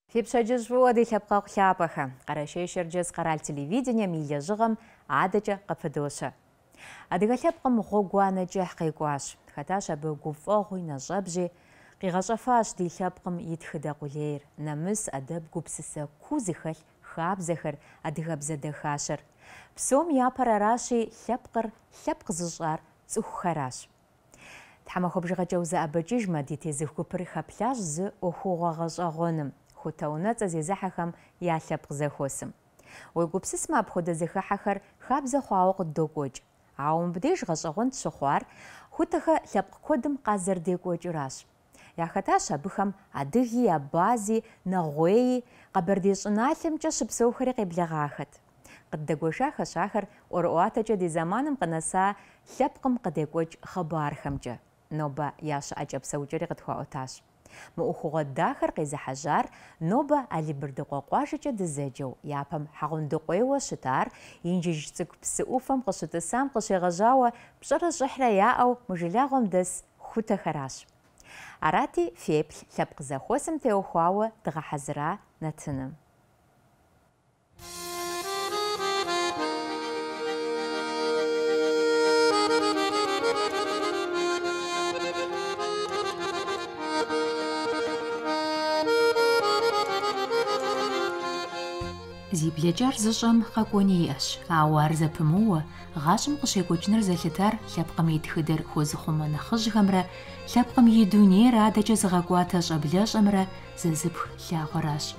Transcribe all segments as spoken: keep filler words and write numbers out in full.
Фипшаджыз жуады лапқақ лапаха. Қарашай шырджыз қарал телевидение милия жығым адыча қапыдылшы. Адыға лапқым ғогуаны жақ қайгуаш. Хаташа бұл гуфағуй на жабжи. Қиғашафаш ди лапқым етхіда құлейр. Намыс адып гупсысы кузыхал хабзахар адыгабзады хашыр. Псом япарараши лапқыр лапқызыжар цухараш. Тхамахобжыға жаузы абыжыжма дитезі күпір хапляж зы охуғағаш ағоным. Хутаунаца зезахахам яхляб захосым. Ой гупсысма обхода захахахар хабза хуауқ догоч. А он бдеж гашагон шухуар хутаха лябқ кодым қазыр дегоч ураш. Яхаташа быхам адыги абази нагуэи қабырдеш налымча шыпсоухари қиблағахат. Қыддагошаха шахар оруатача ди заманым қанаса лябқым қыдегоч хабархамча. Ноба яша аджабсаучари қытхуауташ. مؤخوغ داخر قيزة حجار نوبة علي بردقوا قواشة دزاجو يابهم حقون دقويوة شتار ينجيج تك بسقوفم قشة السام قشة غجاوة بشرة جحرة ياأو مجلاغم دس خوتا خراش عراتي فيبل لبق زاخوسم تيوخواوة دغا حزرا نتنم Зибледжар зышам қаконияш, ауар запымуа, ғашым қышекочныр залетар, лапқам етхидер хозыхума нахыжғамра, лапқам едуне радача зғагуата жабляжамра, зазып лағыраш.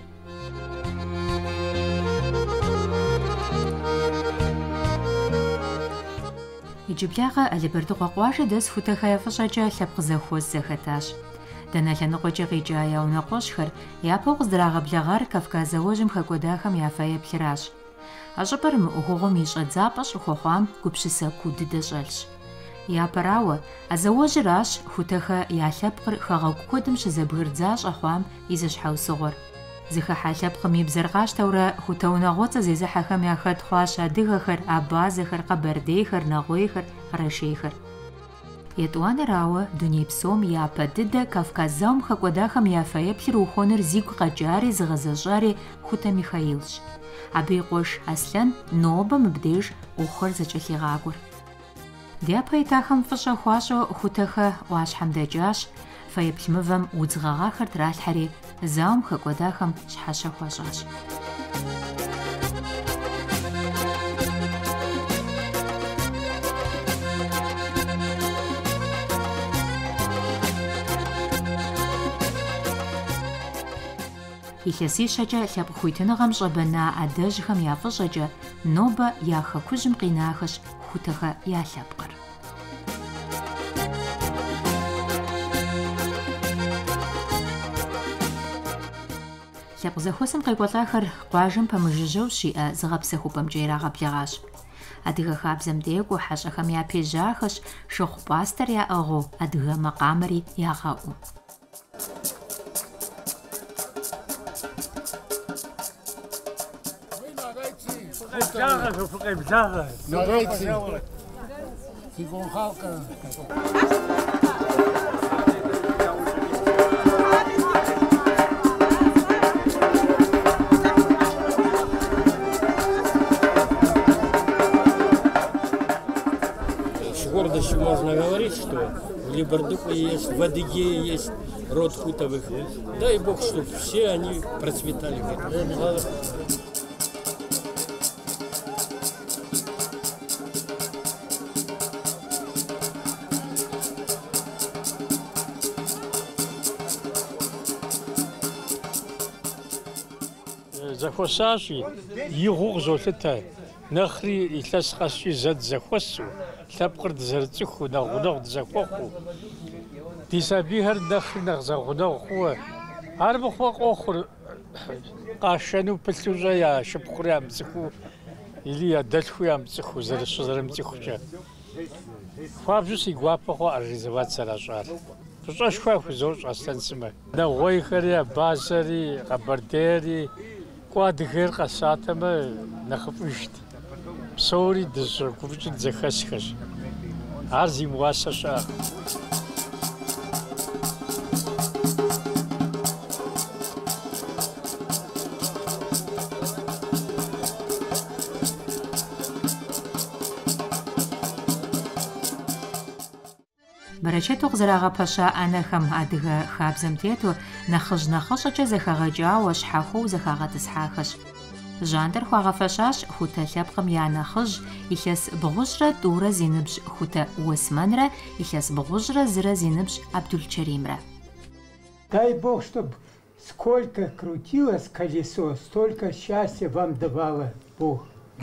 Иджибляға әлібірді қақуашы дыз футахаяфышача лапқыза хоз захаташ. Даналан қочығы жая уна қошхыр, япоқ здрағаблағар Кавказа-ожым хакодахам яфая плираш. Ажыпырым ұғығым ешадзапаш ұқоқам күпшіса куды дажалш. Япарауы, аза-ожы раш хутаха ялапқыр хағаук кодым шызабғырдзаш ахуам изаш хаусығыр. Зыха халапқым ебзарғаш таура хутауна-ғоца зезахахам яхат хуаш адығахыр, абазахыр, қабардейхыр, нағойхыр, қарашейхыр. Етуаны рауы дүней псом япа дыда Кавказаум хакодахам яфая плирухоныр зигу қаджари зғазажари хута Михаилш. Абей қош аслан ноба мбдеж ухыр зачахиғагур. Дяпа итахам фыша хуашо хутаха уаш хамдаджаш, фая пльмывам удзғағахыр тралхари заум хакодахам шхаша хуашаш. Ихяси шаджа ляб хуйтыныгам шабана адажхам яфышаджа ноба яха кужым қинахыш хутаха ялапқыр. Ляб захосым қайгуалахыр қуажым памыжыжау шиа зғапсахупам джайрағаблағаш. Адыға хабзам дегу хашахам япежахыш шохпастар яағу адыға мақамари яғау. Нарейці. Сігонхалка. С гордостью можно говорить, что в Либердуке есть, в Адыгее есть род хутовых. Дай Бог, чтобы все они процветали в этом. Захосажи игъугъ золъытэ, нэхъри илъэс къэсщи зэ дызэхуэсу, лъэпкъыр дызэрыцӏыхуу, нэгъ гъунэгъу дызэхуэхъуу, ди сабийхэр нэхъри нэхъ зэгъунэгъу хъууэ, ар мыхъуэ къохъур къашэну пылъущӏэ я шыпхъур ямыцӏыхуу, или я дэлъхуу ямыцӏыхуу, зэрыщызэрымыцӏыхукӏэ. Хуабжьу си гуапэ хъуа организоват зэращӏар. Фыщӏэшхуа хуизощӏ Аслъэн сымэ. Нэгъуейхэри, абазэри, къэбэрдейри, Куадыгэр къэсатэмэ нэхъыфӏыжт. Псори дыщӏэгуфӏыкӏи дызэхэсхэщ. Ар зимыуасэ щыӏэкъым. Беречету къызэрагъэпэща ӏэнэхэм адыгэ хабзэм тету нэхъыжь нэхъыщӏэкӏэ зэхэгъэкӏауэ щхьэхуэу зэхагъэтӏысхьахэщ. Жандэр хуагъэфэщащ хутэ лъэпкъым я нэхъыжь илъэс бгъущрэ тӏурэ зи ныбжь хутэ Уэсмэнрэ илъэс бгъущрэ зырэ зи ныбжь Абдулчеримрэ. Дай Бог, чтобы сколько крутилось колесо, столько счастья вам давало Бог.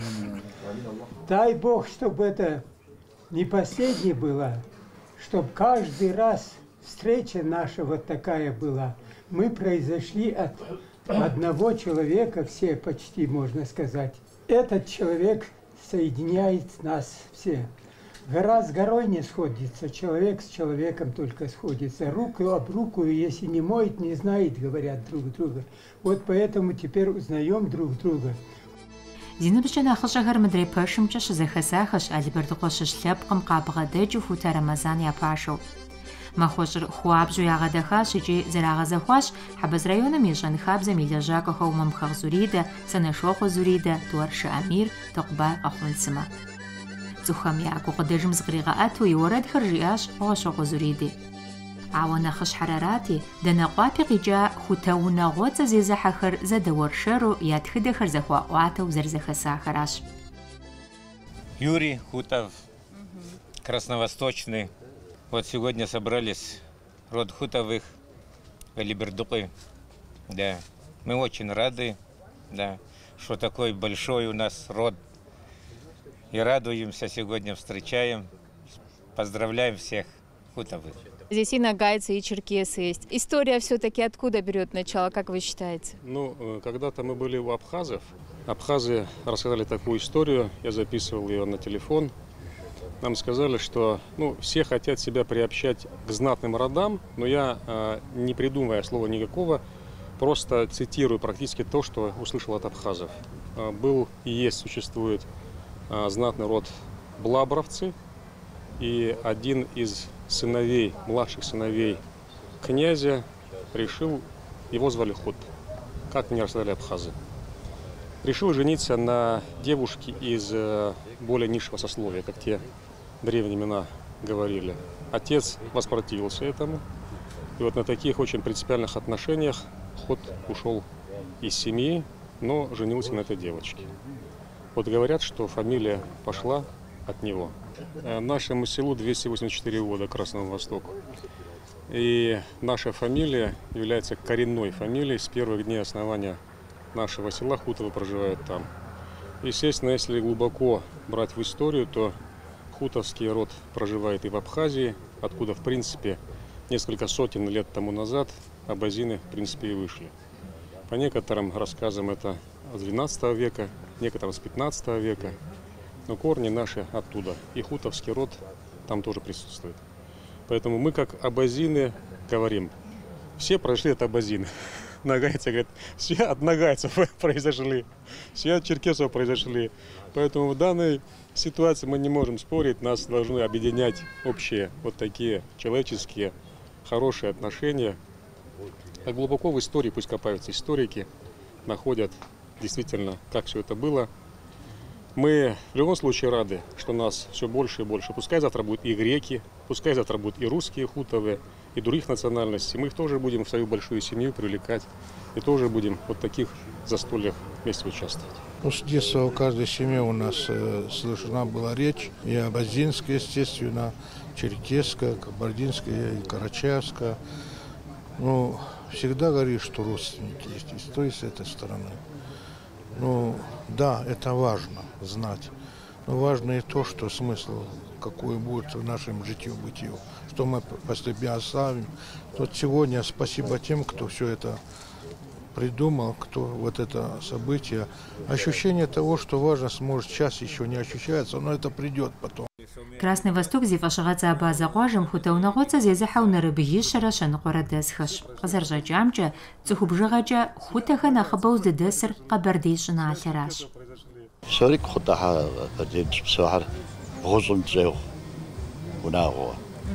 Дай Бог, чтобы это не последнее было, чтобы каждый раз встреча наша вот такая была. Мы произошли от одного человека, все почти, можно сказать. Этот человек соединяет нас все. Гора с горой не сходится, человек с человеком только сходится. Руку об руку, если не моет, не знает, говорят друг друга. Вот поэтому теперь узнаем друг друга. Зи ныбжькӏэ нэхъыщӏэхэр мыдрей пэшымкӏэ щызэхэсахэщ Алибэрдыкъуэ щыщ лъэпкъым къабгъэдэкӏыу хутэ Рэмэзан япашэу. Махуэщӏыр хуабжьу ягъэдэхащ икӏи зэрагъэзэхуащ Хьэбэз районым и щӏэн хабзэм и лэжьакӏуэхэу Мамхъэгъ Зуридэ, Сэнэшохъуэ Зуридэ, Туаршэ Амир, Токъубай Къэхъунсымэ. Цӏыхухэм я гукъыдэжым зыкъригъэӏэту и уэрэдхэр жиӏащ Гъуэщокъуэ Зуриди. Ауэ нэхъыщхьэр арати, дэнэ къуапи къикӏа хутэ унагъуэцӏэ зезыхьэхэр зэдэуэршэру я тхыдэхэр зэхуаӏуатэу зэрызэхэсахэращ. Юрий Хутов, Красновосточный. Вот сегодня собрались род Хутовых, Алибердукы. Да, мы очень рады, да, что такой большой у нас род. И радуемся сегодня, встречаем, поздравляем всех Хутовых. Здесь и нагайцы, и черкесы есть. История все-таки откуда берет начало, как вы считаете? Ну, когда-то мы были у абхазов. Абхазы рассказали такую историю, я записывал ее на телефон. Нам сказали, что ну, все хотят себя приобщать к знатным родам, но я, не придумывая слова никакого, просто цитирую практически то, что услышал от абхазов. Был и есть, существует знатный род Блабровцы, и один из сыновей, младших сыновей князя решил, его звали Худ, как мне рассказали абхазы, решил жениться на девушке из более низшего сословия, как те древние имена говорили. Отец воспротивился этому, и вот на таких очень принципиальных отношениях Худ ушел из семьи, но женился на этой девочке. Вот говорят, что фамилия пошла от него. Нашему селу двести восемьдесят четыре года, Красному Востоку. И наша фамилия является коренной фамилией. С первых дней основания нашего села Хутовы проживают там. Естественно, если глубоко брать в историю, то хутовский род проживает и в Абхазии, откуда, в принципе, несколько сотен лет тому назад абазины, в принципе, и вышли. По некоторым рассказам это с двенадцатого века, некоторым с пятнадцатого века. Но корни наши оттуда. И хутовский род там тоже присутствует. Поэтому мы, как абазины, говорим, все прошли от абазины. Нагайцы говорят, все от нагайцев произошли, все от черкесов произошли. Поэтому в данной ситуации мы не можем спорить, нас должны объединять общие вот такие человеческие, хорошие отношения. А глубоко в истории пусть копаются историки, находят действительно, как все это было. Мы в любом случае рады, что нас все больше и больше. Пускай завтра будут и греки, пускай завтра будут и русские хутовы, и других национальностей. Мы их тоже будем в свою большую семью привлекать. И тоже будем вот в таких застольях вместе участвовать. Ну, с детства у каждой семьи у нас э, слышна была речь. И абазинская, естественно, черкесская, кабардинская, и карачаевская. Ну, всегда говоришь, что родственники есть и с той, и с этой стороны. Ну, да, это важно знать. Но важно и то, что смысл, какой будет в нашем житию-бытию, что мы по себе оставим. Вот сегодня спасибо тем, кто все это придумал, кто вот это событие. Ощущение того, что важность, может, сейчас еще не ощущается, но это придет потом. Красный Восток зифашгъэцӏа базэкъуажэм хутэ-унагъуэцӏэ зезыхьэу нэрыбыищэрэ щэныкъуэрэ дэсхэщ. Къызэрыщӏэкӏамкӏэ, цӏыхубжыгъэкӏэ хутэхэ нэхъыбэу зыдэсыр Къэбэрдей щӏыналъэращ. Псори хутахьэ псохьэр бгъущӏым тщӏеуэ унагъуэ.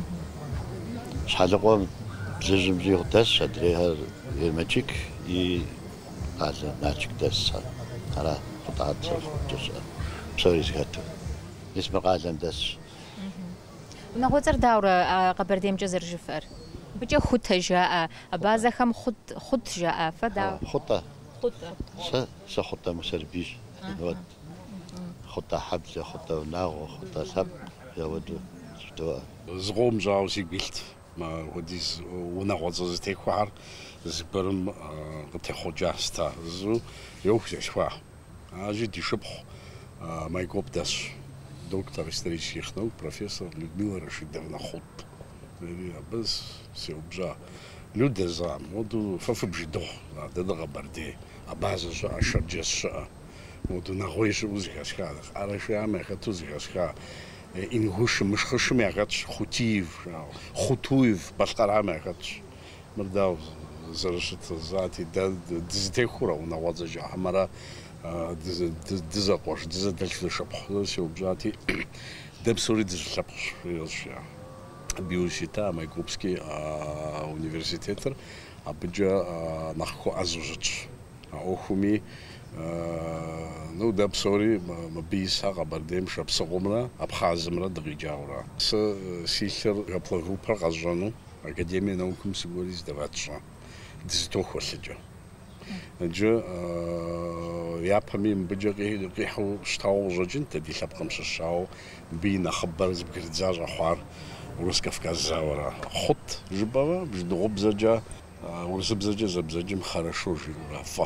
Щхьэлыкъуэм блыжьым жыг дэс, адрейхэр Ермэчик и къалэ Начик дэс. Ара хутахьэр псори зыхэту. Исмэ къалэм дэсщ. ونغوتر داورة قبرديم جزر جفر بجا خطة جاء أبازا خم خط خط جاء فدا خطة خطة س س خطة مسربيش خطة حبسة خطة ناغو خطة سب يا ودو شتوا زغوم جاو سيبيلت ما وديز ونغوتر تيكوار زبرم تيخو جاستا زو يوكس شوا أجي دي شبح ما يقوب داش доктор исторических наук, профессор Людмила Рашидовна Хот. Без все обжа. Люди за моду фафбжидо, да да габарди, а база за шарджеша. Моду на гойш узгашха, арашами хатузгашха. Ингуш мшхшми агач хутив, хутуев башкарами агач. Мрдав зарашит зати да дизтехура на вазажа хамара дизакош дизадальф шапх все обжати дебсори дизлапш ёшя биошита майкопский университетер абджа нахко азужч охуми ну дебсори мабиса габардем шапсогомра абхазмра дгижаура с сихер гаплгупа газжану академия наукум сигурис даватша дизтохосджа جو يا بامين بجي قيحو شتاو جوجين تدي لابقم شاو بينا خبر زبكر زاجا خوار ورس كفكاز زاورا خط جبابا باش دغب زجا ورس بزجا زبزجم خرشو جي فا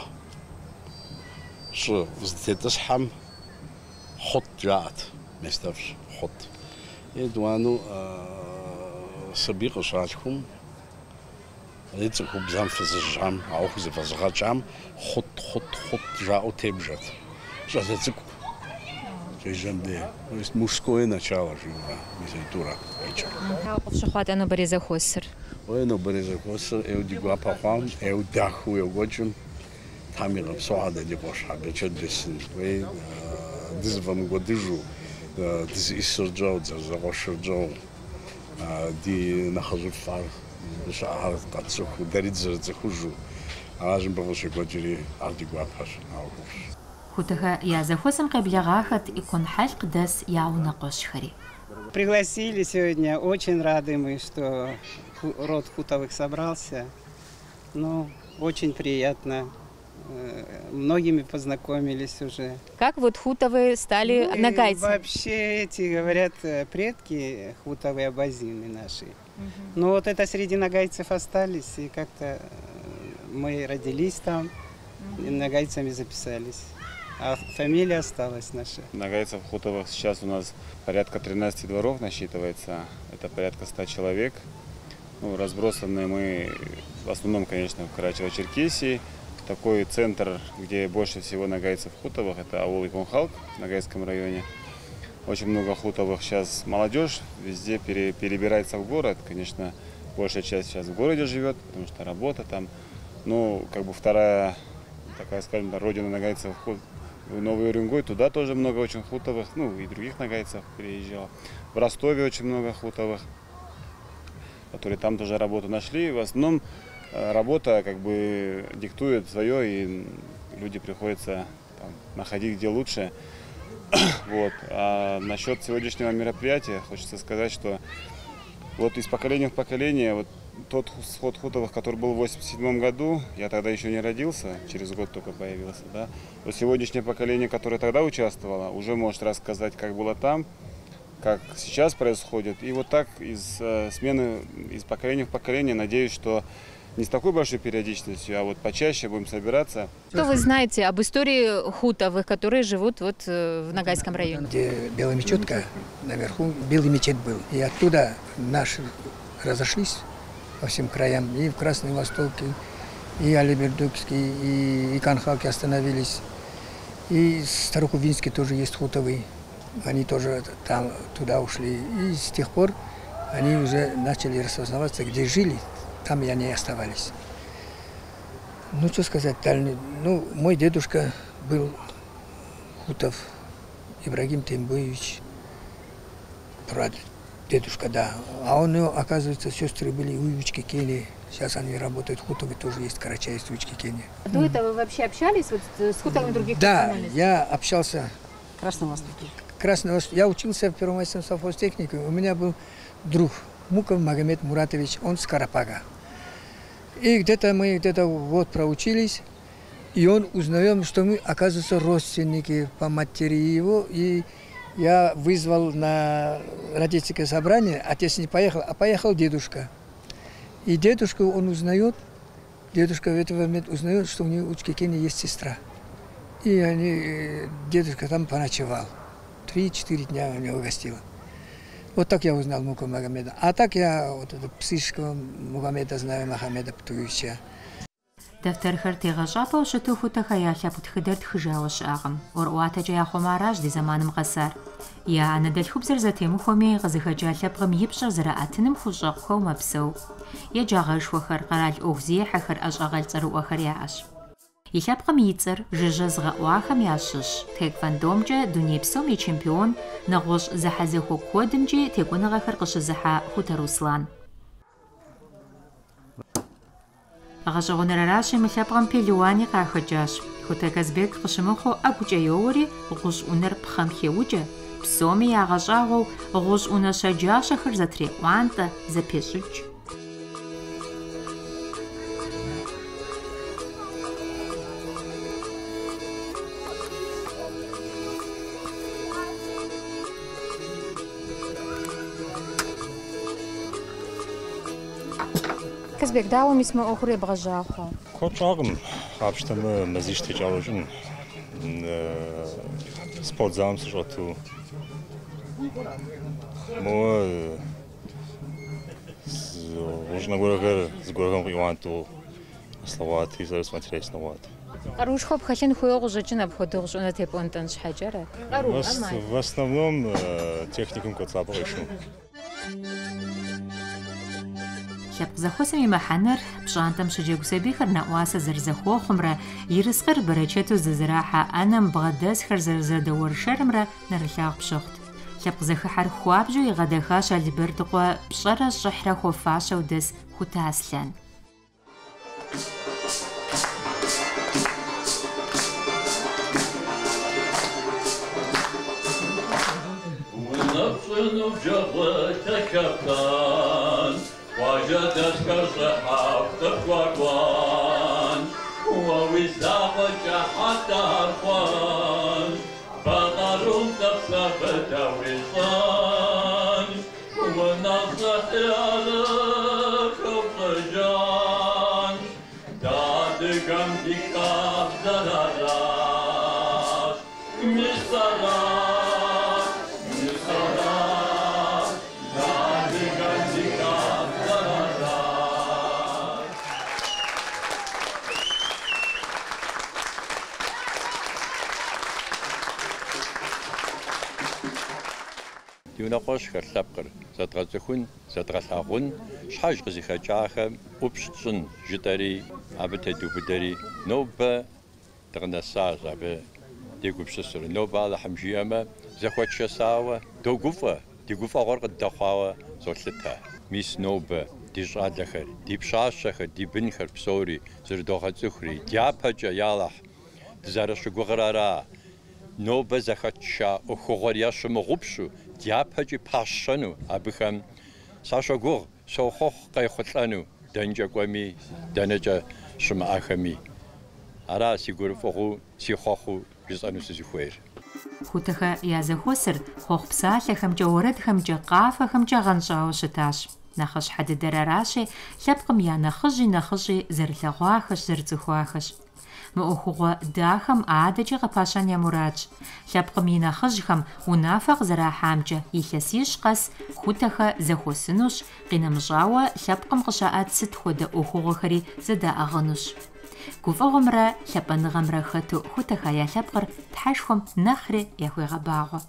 شو زدت تصحم خط جات ما يستفش خط يدوانو سبيق شاتكم Jetzt kommt es für sich jam, auch sie was jam, hot hot hot ja от тебжат. Сейчас это скажем да, то есть мужское начало живо, мизитура. Как обшахват оно березе хосер. Ой, оно березе хосер, eu digo a papam, eu dahu eu gojum, там я соада не боша, бечет десен. Ой, дез вам годижу, дез исерджау, дез гошерджау, ди нахажу фар. شعار قدسك وداريت زرت خجو عاجم بغش قدري عندي قابر خطها يا زخوسم قبل غاخت يكون حلق دس يعونا قشخري. Пригласили сегодня, очень рады мы, что род Хутовых собрался. Ну, очень приятно. Многими познакомились уже. Как вот Хутовы стали ну, нагайцами? Вообще эти, говорят, предки Хутовые абазины наши. Угу. Но вот это среди нагайцев остались, и как-то мы родились там, угу. и нагайцами записались. А фамилия осталась наша. Нагайцев Хутовых сейчас у нас порядка тринадцати дворов насчитывается. Это порядка ста человек. Ну, разбросаны мы в основном, конечно, в Карачево-Черкесии. Такой центр, где больше всего нагайцев Хутовых, это аул Иконхалк в Нагайском районе. Очень много Хутовых сейчас молодежь везде пере, перебирается в город. Конечно, большая часть сейчас в городе живет, потому что работа там. Ну, как бы вторая, такая, скажем, родина нагайцев, Новый Уренгой, туда тоже много очень Хутовых, ну и других нагайцев переезжал. В Ростове очень много Хутовых, которые там тоже работу нашли. В основном работа как бы диктует свое, и люди приходится там находить где лучше. Вот. А насчет сегодняшнего мероприятия хочется сказать, что вот из поколения в поколение, вот тот сход Хутовых, который был в восемьдесят седьмом году, я тогда еще не родился, через год только появился, да. Вот сегодняшнее поколение, которое тогда участвовало, уже может рассказать, как было там, как сейчас происходит. И вот так из э, смены из поколения в поколение, надеюсь, что не с такой большой периодичностью, а вот почаще будем собираться. Что вы знаете об истории Хутовых, которые живут вот в Нагайском районе? Где белая мечетка, наверху белый мечеть был. И оттуда наши разошлись по всем краям. И в Красной Востоке, и Алибердукский, и Иконхалке остановились. И Старокубинске тоже есть Хутовые. Они тоже там туда ушли. И с тех пор они уже начали распознаваться, где жили. Там и они оставались. Ну, что сказать, дальний. Ну, мой дедушка был Хутов, Ибрагим Тембуевич, дедушка, да. А он, оказывается, сестры были Уевички Кении. Сейчас они работают, Хутовы тоже есть, Карачаевцы, Уевички Кении. До этого вы вообще общались вот с Хутовыми других? Да, я общался. В Красном Востоке. Красный Восток. Я учился в Первомайском совхозтехнике. У меня был друг Муков Магомед Муратович, он с Карапага. И где-то мы где-то год проучились, и он узнаем, что мы, оказывается, родственники по матери его. И я вызвал на родительское собрание, отец не поехал, а поехал дедушка. И дедушка он узнает, дедушка в этот момент узнает, что у него у Чкекени есть сестра. И они, дедушка там поночевал. Три-четыре дня у него гостила. Вот так я узнал Муку Магомеда. А так я вот это псишского Мухаммеда знаю, Махамеда Птуевича. دفتر تغشاپا و شتو خوتا خیاحیا بود خدرت خجاوش آغم اور وقت جای خماراج دی زمانم قصر یا أنا دل خوب زر زتیمو خمی غزی خجالت بغم یبشر زراعتنم خوشق خو مبسو یا جاغش وخر قرال أوزی حخر أشغال تر وخر یاش یخاب قم یتر ججز غواخم یاشش تک فندومجا دنیا بسوم ی چمپیون نغوش زحزه خو کودمجی تکون غخر قش زحا خوتا روسلان غشغون راشي مخابغم بيلواني قاخجاش خوتا كزبيك قشمخو أكوجايوري غوش أونر بخمخي وجه بسومي يا غشاغو غوش أونا شجاش خرزتري وانتا زبيشج كزبيك داو ميسما أخرى بغجاخو كوتشاغم خابشتم مزيج تجاوجن سبورت زام سجوتو مو وجنا غورغر زغورغم يوانتو سلواتي زر سماتري سلوات قروش خوب خلين خويا غجاجنا بخدوغ أنا تبون تنش حجرة قرو بس в основном техникум котлабышу لب زخوسمي محنر بشانتم شجاع سبيخر نقواس زرزخو خمرة يرسقر بركته ززراحة أنا مبغدس خر زرزر دور شرمرة نرلاق بشخت لب زخ حر خوابجو يغدخاش البردقوا بشرة شحرة خوفاشة ودس خوتاسلان وجدت كالصحاب تقوان ووزاقك حتى أرفان فقروا تخسفت وصان ونصح على خبط جان تادقم دكاب زلالات مصطلات مصطلات تادقم دكاب يونقوش خلابقر زتغزخون زتغلاغون شحاج غزيخاجاخم وبشتشن جداري عبتا دوبداري نوبا تغنسا زابا ديغوبشسر نوبا على حمجياما زخواتشا ساوا دوغوفا ديغوفا غرق الدخواوا زولتا ميس نوبا ديجادلخر ديبشاشخر ديبنخر بسوري زردوغزخري دياباجا يالح دزارشو غغرارا نوبا زخاتشا وخوغورياشو مغوبشو دياباجي باشانو أبخم ساشوغور سوخوخ قيخوتلانو دنجا قومي دنجا شما أخمي أرا سيغور فوخو سيخوخو جزانو سيخوير خوتخا يازخوسر خوخ بسالة خمجا ورد خمجا قافة خمجا غنشاو شتاش نخش حد دراراشي لبقم يا نخجي نخجي زرلغواخش زرزخواخش مؤخوغ داخم عادجي غباشان يا مراج لبقم ينخجخم ونافق زراحامجا يحسيش قس خوتخا زخوسنوش قينمجاوة لبقم غشاءات ست خودا أخوغ خري زدا أغنوش كوف أغمرا لبن غمرا خطو خوتخا يا لبقر تحشخم نخري يخوي غباغو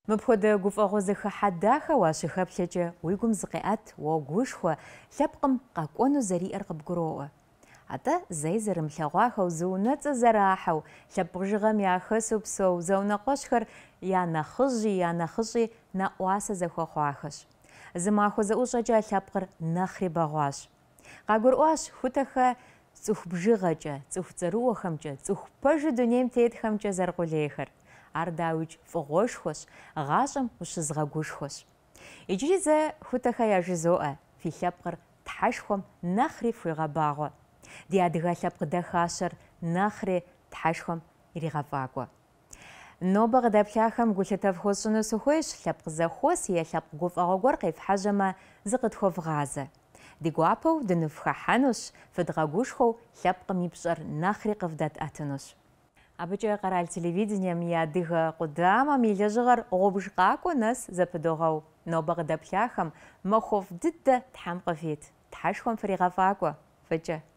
Мыпхуэдэ гуфӀэгъуэ зэхыхьэдаха уащыхэплъэкӀэ уи гум зыкъеӀэт уогушхуэ, лъэпкъым къэкӀуэну зэриӀэр къыбгуроӀуэ. АтӀэ зэи зэрымылъэгъуахэу, зыунэцӀэ зэрахьэу, лъэпкъ жыгъэм яхэсу псэу зэунэкъуэщхэр я нэхъыжьи, я нэхъыщӀи нэӀуасэ зэхуэхъуахэщ. Зы махуэ зэӀущӀэкӀэ лъэпкъыр нэхъри бэгъуащ. КъагурыӀуащ хутахэ цӀыху бжыгъэкӀэ, цӀыху цӀэрыӀуэхэмкӀэ, цӀыху пэжу дунейм тетхэмкӀэ зэрыкъулейхэр. Ар дауичӀ фӀыгъуэшхуэщ, гъащӀэм ущызгъэгушхуэщ. Иджыри зэ хутахэ яжызоӀэ, фи лъэпкъыр тхьэшхуэм нэхъри фхуигъэбагъуэ. Ди адыгэ лъэпкъ дахащэр нэхъри тхьэшхуэм иригъэфӀакӀуэ. Нобэ къыдэплъахэм гу лъытэ фхуэсщӀыну сыхуейщ, лъэпкъ зэхуос е лъэпкъ гуфӀэгъуэ гуэр къефхьэжьэмэ, зыкъытхуэвгъазэ. Ди гуапэу дыныфхыхьэнущ, фыдгъэгушхуэу лъэпкъым и пщӀэр нэхъри къывдэтӀэтынущ. АбыкӀэ къэрал телевидением и адыгэ къудамэм и лэжьыгъэр гъубж къакӀуэ нэс зэпыдогъэу. Нобэ къыдэплъахэм махуэфӀ дыдэ Тхьэм къыфит. Тхьэшхуэм фригъэфӀакӀуэ. Фыкӏэ.